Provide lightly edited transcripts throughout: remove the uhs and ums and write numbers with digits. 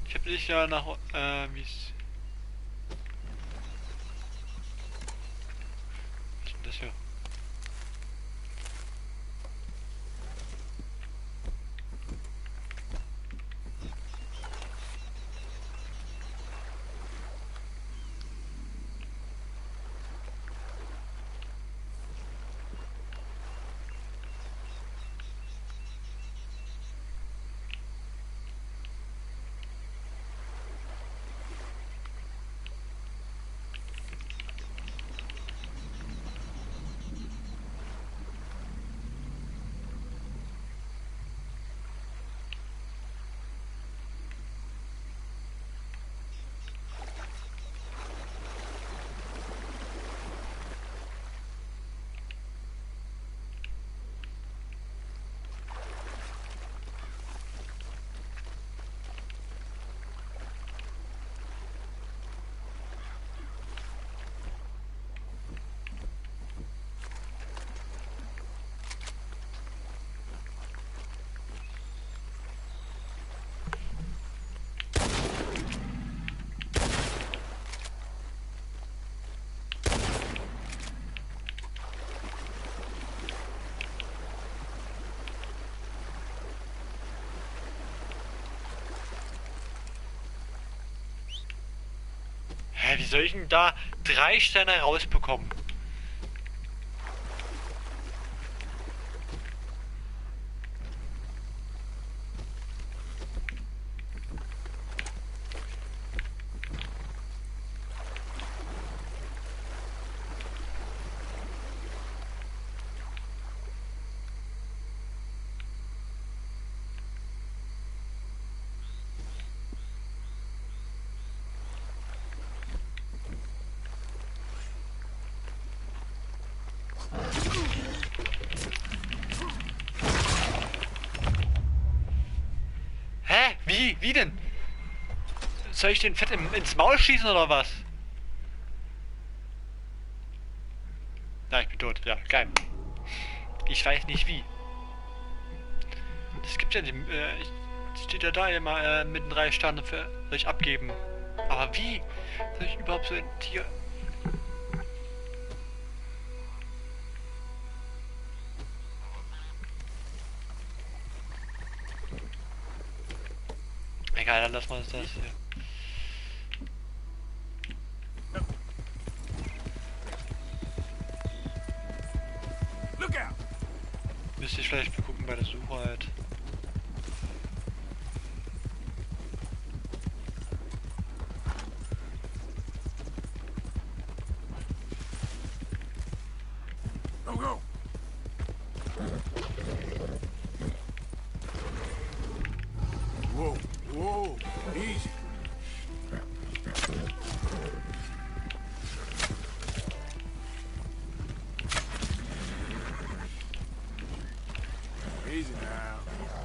Ich habe dich ja nach, wie's... Was ist denn das hier? Hä, wie soll ich denn da 3 Sterne rausbekommen? Hä? Wie? Wie denn? Soll ich den Fett ins Maul schießen oder was? Ja, ich bin tot. Ja, geil. Ich weiß nicht wie. Das gibt ja nicht. Steht ja da immer mit den 3 Sternen für soll ich abgeben. Aber wie? Soll ich überhaupt so ein Tier. Egal, dann lassen wir das hier. Müsste ich vielleicht mal gucken bei der Suche halt. Go, go. Whoa, whoa, easy. Easy now.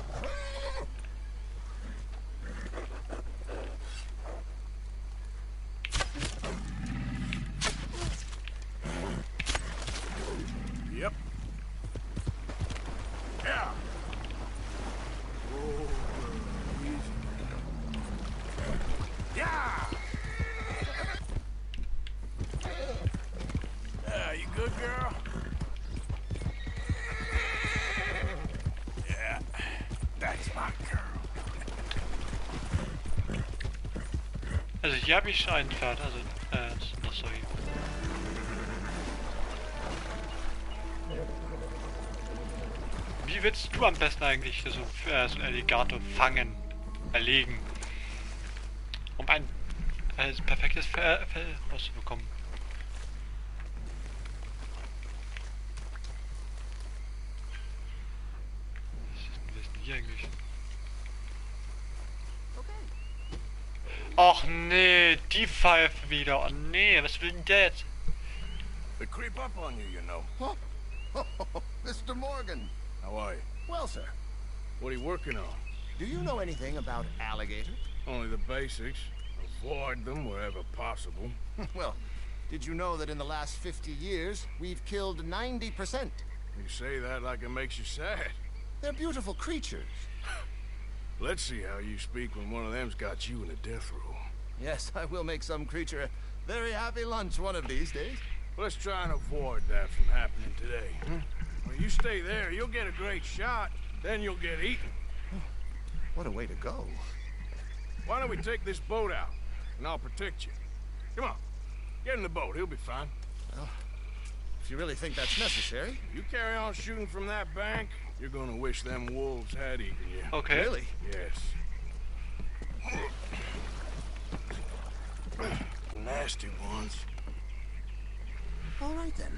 Yep. Yeah. Whoa, easy. Yeah. Yeah, you good, girl? Yeah, that's my girl. Also hier habe ich einen Pferd, also noch so hier. Wie willst du am besten eigentlich so einen Alligator fangen, erlegen, um ein perfektes Fell rauszubekommen? Was ist denn hier eigentlich? Och nee, die Pfeife wieder. Oh nee, was will denn der jetzt? They creep up on you, you know. Oh, Mr. Morgan. How are you? Well, sir, What are you working on? do you know anything about alligators? Only the basics. Avoid them wherever possible. Well, did you know that in the last 50 years, we've killed 90%? You say that like it makes you sad. They're beautiful creatures. Let's see how you speak when one of them's got you in a death row. Yes, I will make some creature a very happy lunch one of these days. Let's try and avoid that from happening today. When you stay there, you'll get a great shot, then you'll get eaten. What a way to go. Why don't we take this boat out, and I'll protect you. Come on, get in the boat, he'll be fine. Well, if you really think that's necessary. You carry on shooting from that bank, you're gonna wish them wolves had eaten you. Okay. Really? Yes. Nasty ones. All right, then.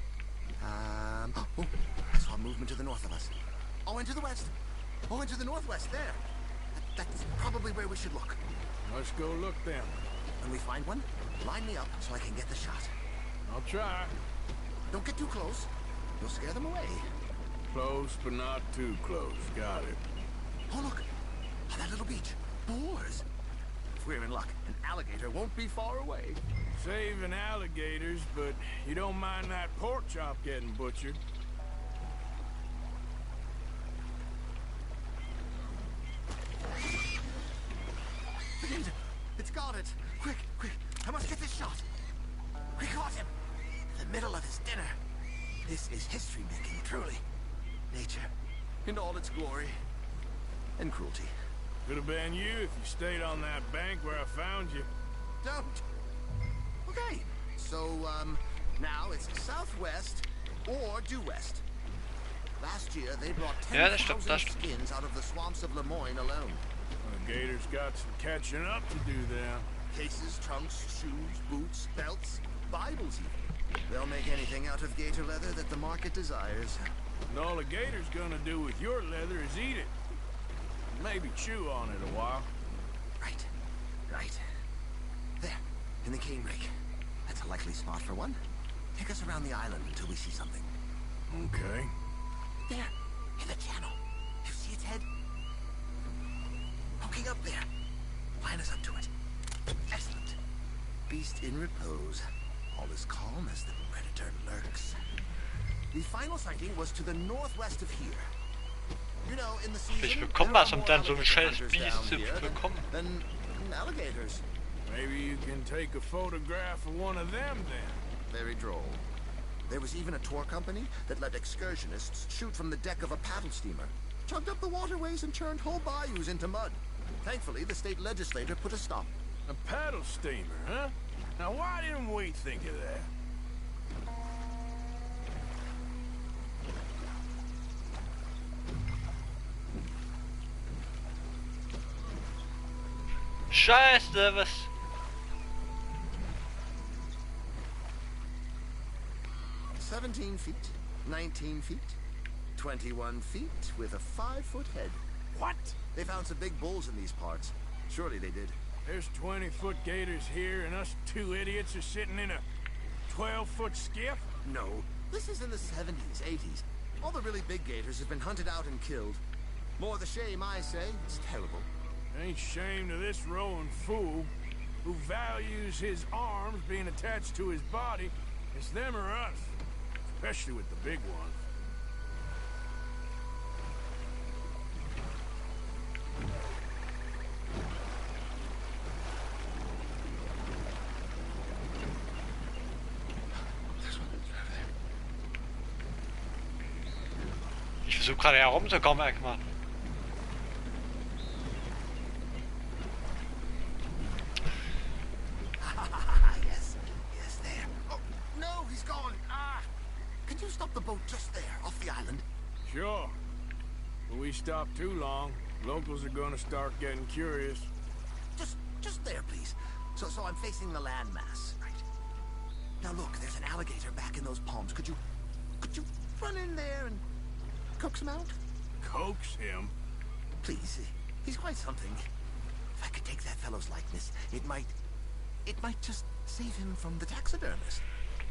Oh, I saw movement to the north of us. Oh, into the west. Oh, into the northwest, there. That's probably where we should look. Let's go look then. When we find one, line me up so I can get the shot. I'll try. Don't get too close. You'll scare them away. Close, but not too close. Got it. Oh, look. On that little beach. Boars. If we're in luck, an alligator won't be far away. Saving alligators, but you don't mind that pork chop getting butchered. The gator! It's got it! Quick, quick! I must get this shot! We caught him! In the middle of his dinner. This is history-making, truly. Nature, in all its glory and cruelty. Could have been you if you stayed on that bank where I found you. Don't! Okay, so, now it's southwest or due west. Last year, they brought Ja, das stimmt, 10,000 das stimmt. skins out of the swamps of Lemoyne alone. The gator's got some catching up to do then. Cases, trunks, shoes, boots, belts, Bibles even. They'll make anything out of gator leather that the market desires. And all the gator's gonna do with your leather is eat it. Maybe chew on it a while. Right, right. There, in the canebrake. That's a likely spot for one. Take us around the island until we see something. Okay. There, in the channel. You see its head? Poking up there. Line us up to it. Excellent. Beast in repose. All is calm as the predator lurks. The final sighting was to the northwest of here. You know, in the season, Ich bekomme there was, are um more dann so ein alligator scheiß hunters Biest down zu here bekommen. than alligators. Maybe you can take a photograph of one of them then. Very droll. There was even a tour company that let excursionists shoot from the deck of a paddle steamer. Chugged up the waterways and turned whole bayous into mud. Thankfully, the state legislature put a stop. A paddle steamer, huh? Now why didn't we think of that? Scheiße, was? "17 feet, 19 feet, 21 feet with a 5-foot head. What? They found some big bulls in these parts. Surely they did. There's 20-foot gators here, and us two idiots are sitting in a 12-foot skiff? No, this is in the 70s, 80s. All the really big gators have been hunted out and killed. More the shame, I say. It's terrible. Ain't shame to this rowing fool who values his arms being attached to his body. It's them or us, especially with the big ones. Ich versuche gerade herumzukommen, Eckmann. Yes, yes, there. Oh, no, he's gone. Can you stop the boat just there, off the island? Sure. But we stop too long, locals are gonna start getting curious. Just there, please. So I'm facing the landmass, right? Now look, there's an alligator back in those palms. Could you run in there and coax him out? Coax him? Please, he's quite something. If I could take that fellow's likeness, it might just save him from the taxidermist.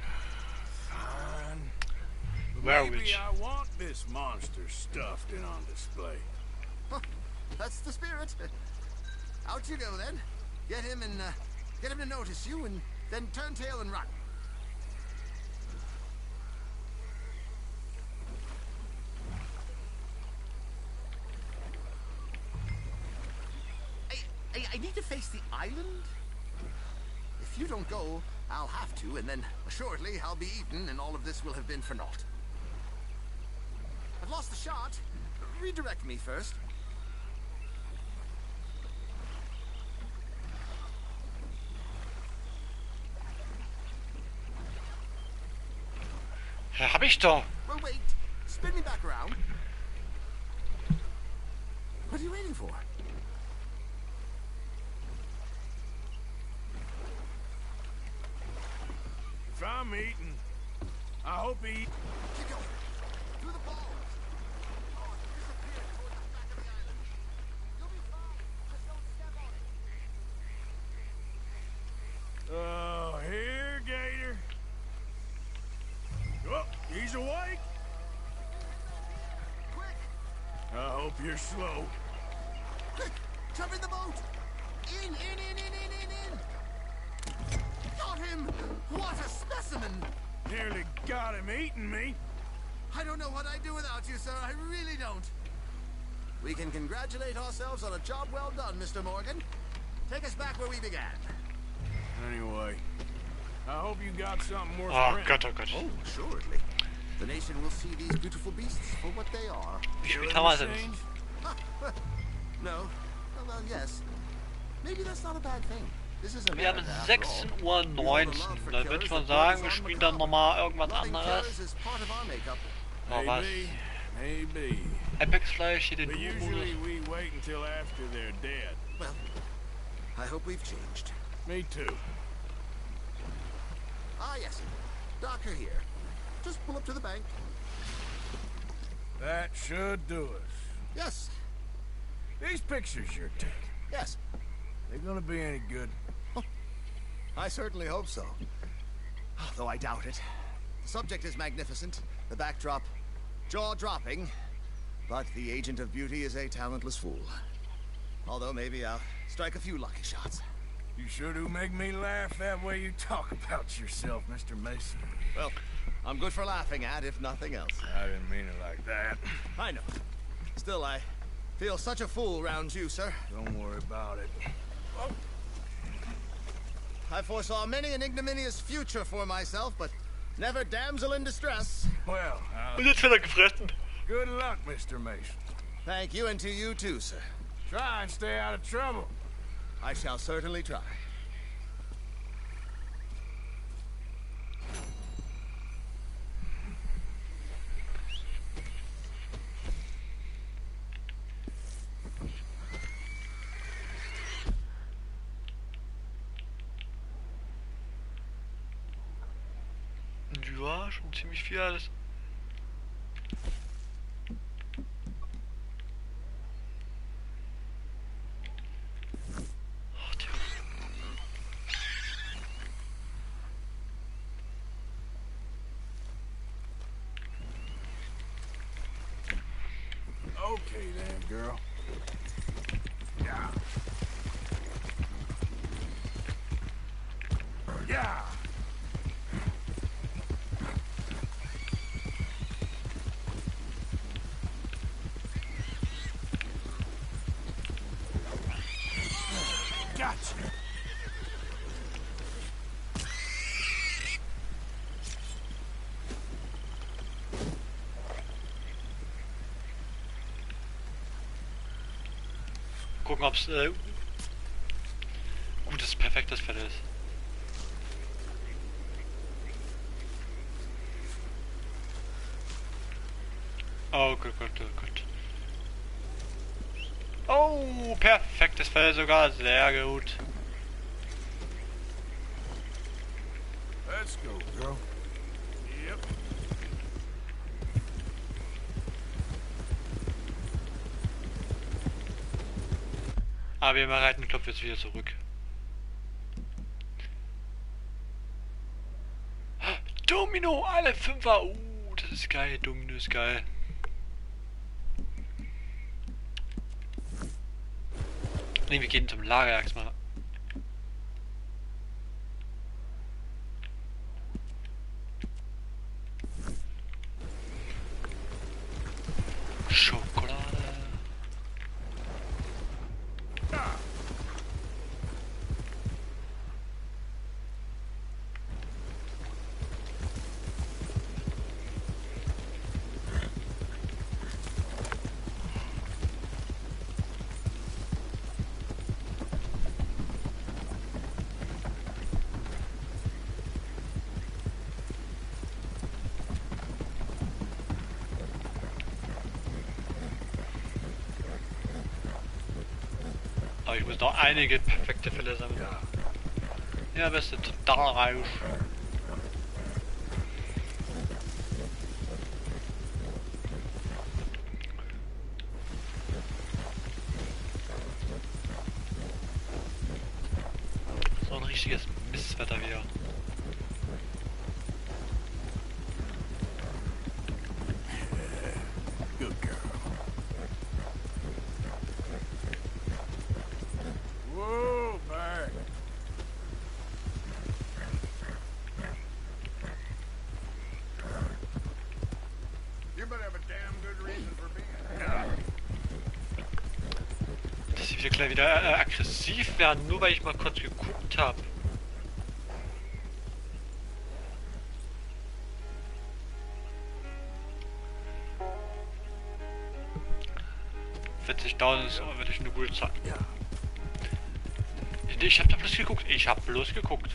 Fine. Werewolf. Maybe I want this monster stuffed and on display. Huh, that's the spirit. Out you go then. Get him to notice you, and then turn tail and run. need to face the island? If you don't go, I'll have to, and then assuredly I'll be eaten, and all of this will have been for naught. I've lost the shot. Redirect me first. Ja, hab ich doch. Well, wait. Spin me back around. What are you waiting for? If I'm eating, I hope he... Keep going. Through the balls. Oh, disappear toward the back of the island. You'll be fine. Just don't step on it. Oh, here, Gator. Oh, he's awake. Quick! I hope you're slow. Quick! Jump in the boat! In! Got him! What a specimen! Nearly got him eating me. I don't know what I'd do without you, sir. I really don't. We can congratulate ourselves on a job well done, Mr. Morgan. Take us back where we began. Anyway, I hope you got something worth Oh printing. Gott, oh Gott. Oh, assuredly. The nation will see these beautiful beasts for what they are. Wie spät Killing haben wir denn? machines? No. Well, yes. Maybe that's not a bad thing. This is Wir haben America, after all. 16:19 Uhr. Da würde ich mal sagen, wir spielen dann nochmal irgendwas Loving anderes. killers is part of our makeup. Oh, was? Maybe. Apex-Fleisch, hier den But Du-Modus. usually we wait until after they're dead. Well, I hope we've changed. Me too. Ah, yes. Docker here. Just pull up to the bank. That should do us. Yes. These pictures you're taking, Yes. they gonna be any good? I certainly hope so. Though I doubt it. The subject is magnificent. The backdrop, jaw-dropping. But the agent of beauty is a talentless fool. Although maybe I'll strike a few lucky shots. You sure do make me laugh that way you talk about yourself, Mr. Mason. Well, I'm good for laughing at, if nothing else. I didn't mean it like that. I know. Still, I feel such a fool round you, sir. Don't worry about it. I foresaw many an ignominious future for myself, but never damsel in distress. Well, Und jetzt wird er gefressen. good luck, Mr. Mason. Thank you, and to you too, sir. Try and stay out of trouble. I shall certainly try. Ja, schon ziemlich viel alles. Ach, Tja. Okay then, girl. Yeah. Yeah. Gotcha. Gucken, ob es gutes, perfektes Fell ist. Oh Gott, Gott, Gott, Gott. Oh, perfektes Fell sogar, sehr gut. Let's go, girl. Yep. Aber wir reiten den Knopf jetzt wieder zurück. Domino, alle Fünfer. Das ist geil. Domino ist geil. Ne, wir gehen zum Lager erstmal. Schokolade. Aber ich muss noch einige perfekte Fälle sammeln. Ja, bist du total reich. So ein richtiges Misswetter wieder. Good girl. Whoa, back. You better have a damn good reason for being here. Dass sie wieder aggressiv werden, nur weil ich mal kurz geguckt habe. Ist wirklich eine gute Zeit. Ja. Ich hab da bloß geguckt. Ich hab bloß geguckt.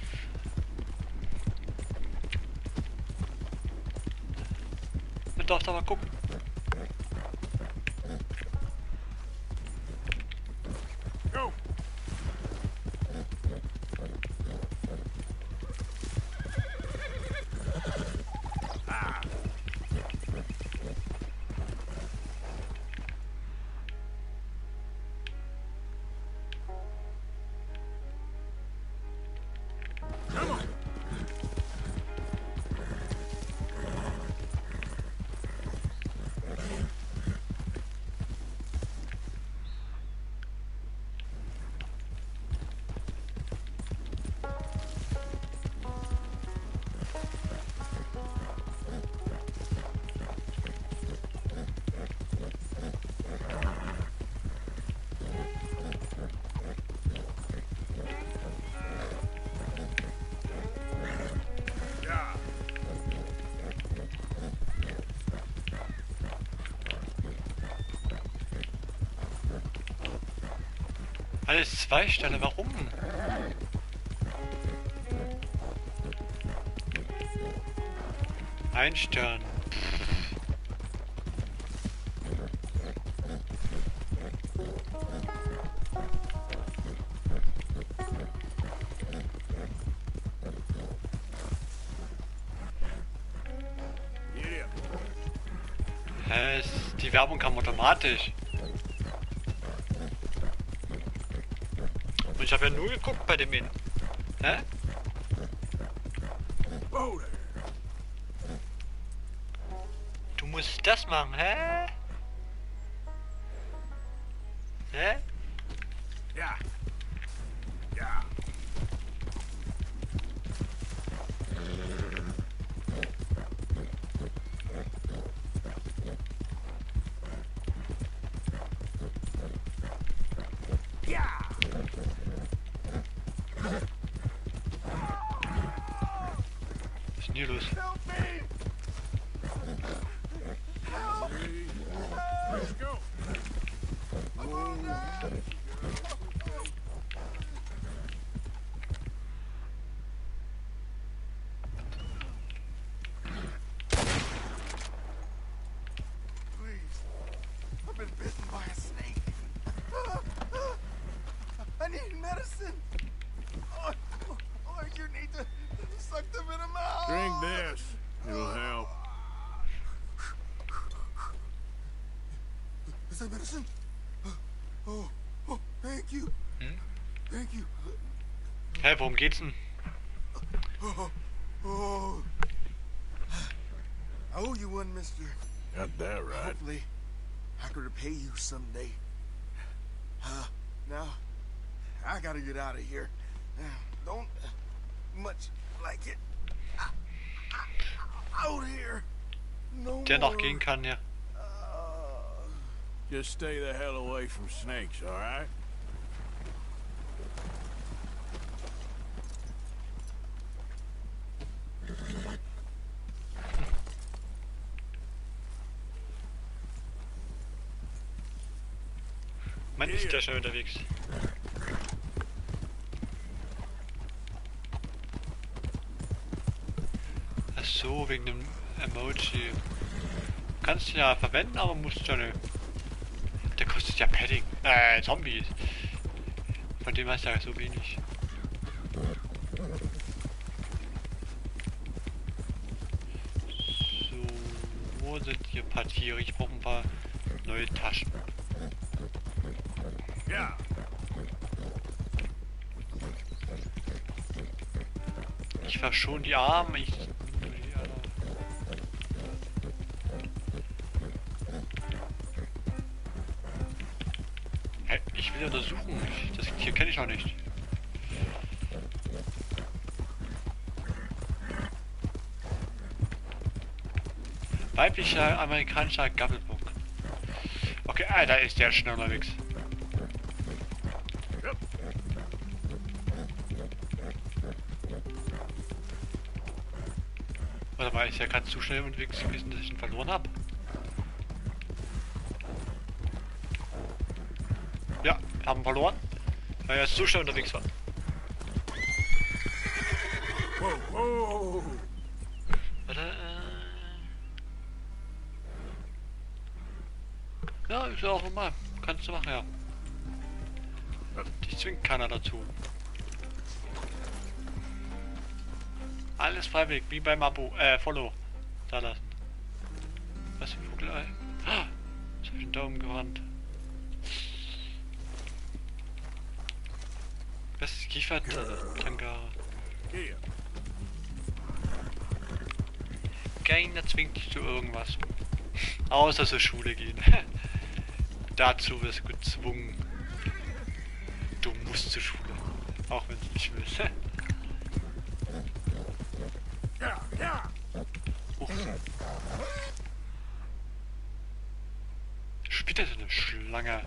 Man darf da mal gucken. Go. Ah. Come on. Yeah. Alles 2 Sterne, warum? Ein Stern. Yeah. Die Werbung kam automatisch. Und ich habe ja nur geguckt bei dem In. Hä? Whoa there. Du musst das machen, hä? Hä? Yeah. Yeah. Yeah. Was ist denn hier los? Help me! Let's go. Please. I've been bitten by a snake. I need medicine. Oh, you need to suck the venom out. Drink this. It'll help. Is that medicine? Oh, thank you. Hm? Thank you. Hä, worum geht's denn? Oh. I owe you one, mister. Got that right. Hopefully, I could repay you someday. Now, I gotta get out of here. Don't much like it. Out here. No Der noch more. gehen kann, ja. Just stay the hell away from snakes, all right? Mann, ist der schon unterwegs. Ach so, wegen dem Emoji. Kannst du ja verwenden, aber musst du nicht. Der kostet ja Padding. Zombies. Von dem hast du ja so wenig. So, wo sind hier Papiere? Ich brauche ein paar neue Taschen. Ja. Ich verschone die Arme. Ich will untersuchen. Das hier kenne ich noch nicht. Weiblicher amerikanischer Gabelbock. Okay, da ist der schnell unterwegs. Warte mal, ist ja gerade zu schnell unterwegs gewesen, dass ich ihn verloren habe. Ja, wir haben verloren, weil er zu schnell unterwegs war. Whoa, whoa. Warte, ja, ist ja auch normal. Kannst du machen, ja. Dich zwingt keiner dazu. Alles freiwillig, wie beim Abo, Follow. Da lassen. Was für ein Vogelei? Ah, jetzt hab ich den Daumen gerannt. Das ist Kiefer-Tangare. Keiner zwingt dich zu irgendwas. Außer zur Schule gehen. Dazu wirst du gezwungen. Du musst zur Schule. Auch wenn du nicht willst. Ja, ja. Spielt das eine Schlange?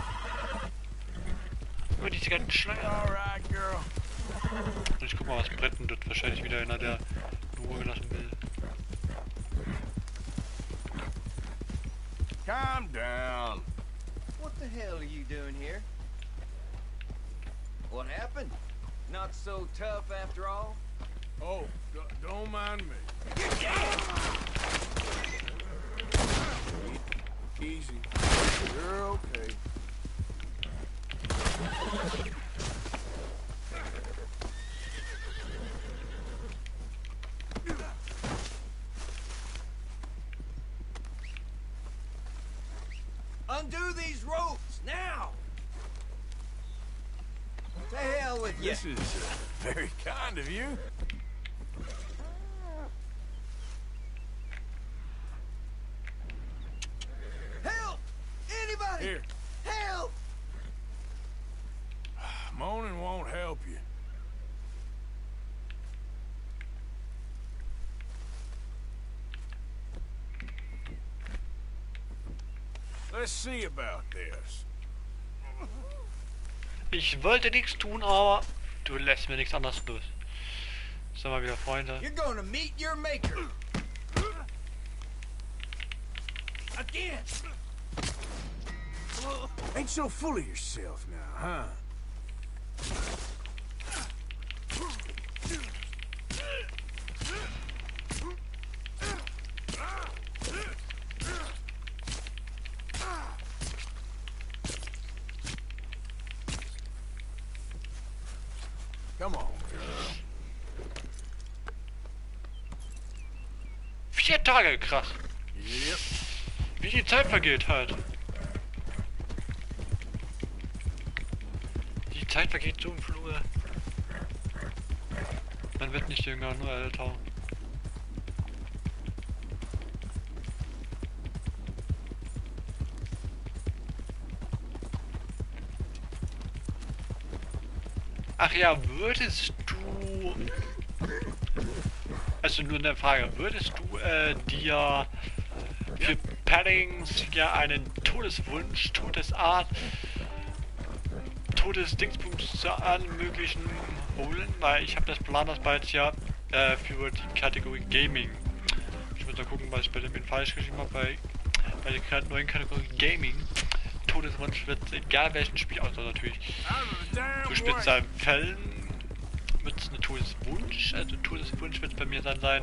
Nur diese ganzen Schlangen. Alright, girl. Und ich guck mal, was Bretten dort wahrscheinlich wieder einer, der in Ruhe gelassen will. Calm down. What the hell are you doing here? What happened? Not so tough after all? Oh, don't mind me. Easy. You're okay. Undo these ropes, now! To hell with you! This is very kind of you. Help! Anybody! Here, Help! moaning won't help you. Let's see about this. Ich wollte nichts tun, aber du lässt mir nichts anderes los. Sind wir wieder Freunde. You're gonna meet your maker! Again! Ain't so full of yourself now, huh? Come on, girl. 4 Tage, krass. Yep. Wie die Zeit vergeht halt. Die Zeit vergeht so im Flur. Man wird nicht jünger, nur älter. Ach ja, würdest du... Also nur eine Frage, würdest du dir für Paddings ja einen Todeswunsch, Todesart, Todesdingsbums zu allen möglichen holen? Weil ich habe das Plan, das bald ja für die Kategorie Gaming. Ich muss mal gucken, was ich bei dem falsch geschrieben habe, bei der neuen Kategorie Gaming. Todeswunsch wird egal welchen Spiel, außer natürlich zu speziellen Fällen wird es eine Todeswunsch, also Todeswunsch wird bei mir dann sein,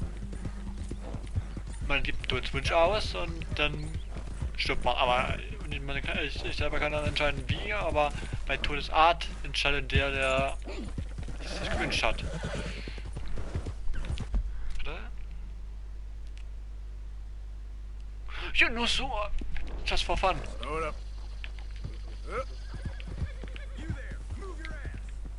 man gibt einen Todeswunsch aus und dann stirbt man, aber Ich selber kann dann entscheiden wie, aber bei Todesart entscheidet der sich gewünscht hat. Oder? Ja, nur so. Just for fun. Hold up. You there, move your ass.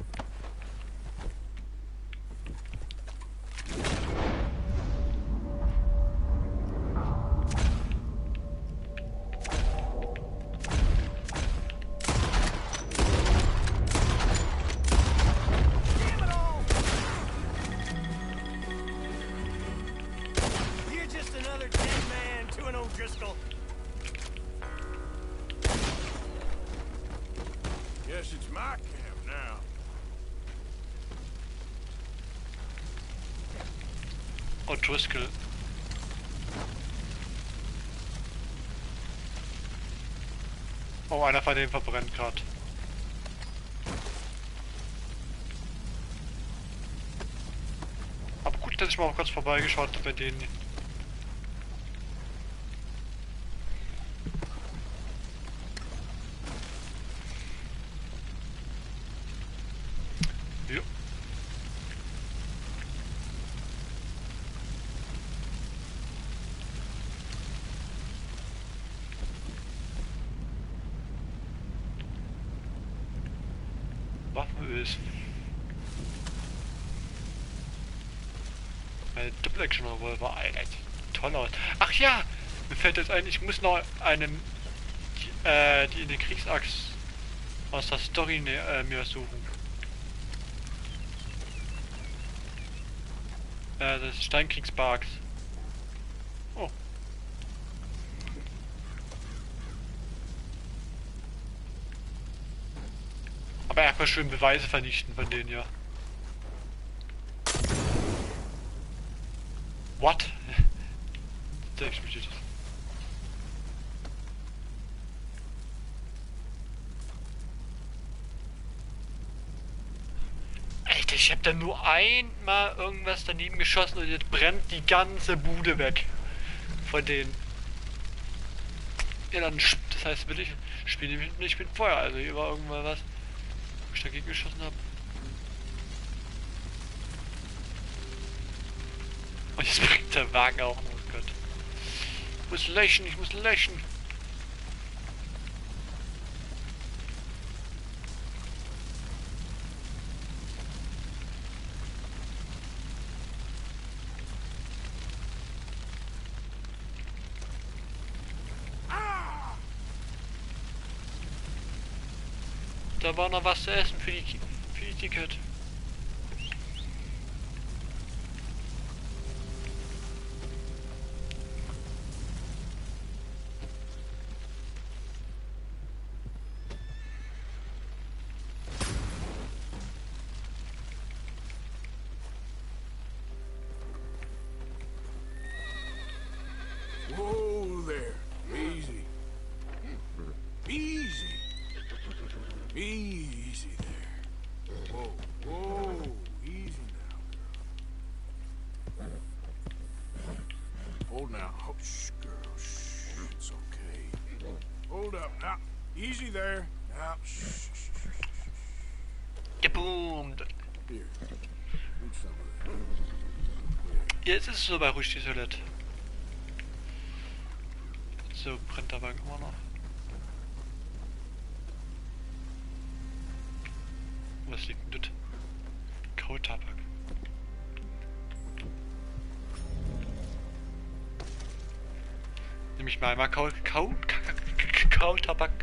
Damn it all! You're just another dead man to an O'Driscoll. Guess it's my camp now. O'Driscoll. Oh, einer von denen verbrennt gerade. Aber gut, dass ich mal auch kurz vorbeigeschaut habe bei denen. Jo. Waffenöl ist. Meine Double-Action-Revolver, Alter, sieht toll aus. Ach ja! Mir fällt jetzt ein, ich muss noch die in den Kriegsachs aus der Story mir suchen. Das Steinkriegsbarks. Oh. Aber erstmal schön Beweise vernichten von denen, ja. What? Da explodiert das. Alter, ich hab da nur einmal irgendwas daneben geschossen und jetzt brennt die ganze Bude weg. Von denen. Ja, dann, das heißt, will ich spiele nicht mit Feuer. Also hier war irgendwann was, wo ich dagegen geschossen habe. Und jetzt bringt der Wagen auch noch. Oh Gott. Ich muss löschen, ich muss löschen. Da war noch was zu essen für die Ticket. Whoa there. Easy. Easy. Easy there. Whoa, whoa. Easy now, girl. Hold now. Oh, shh, girl. Shh. It's okay. Hold up. Now. Easy there. Now. Shh, shh, shh, shh, shh. Geboomt. Here. Eat some of that. Jetzt ist es so bei Rush die Toilette. So brennt der Wagen immer noch. Was liegt denn das? Kautabak. Nehme ich mal einmal Kautabak.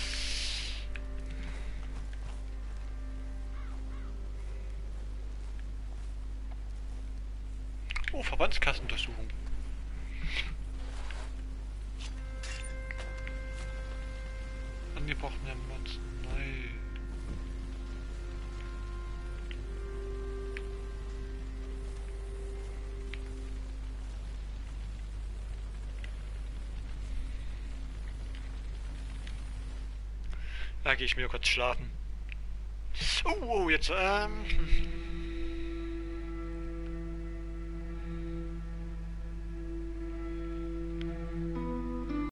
Oh, Verbandskassenuntersuchung. Angebrochene Motzen. Nein. Da gehe ich mir kurz schlafen. Oh, jetzt,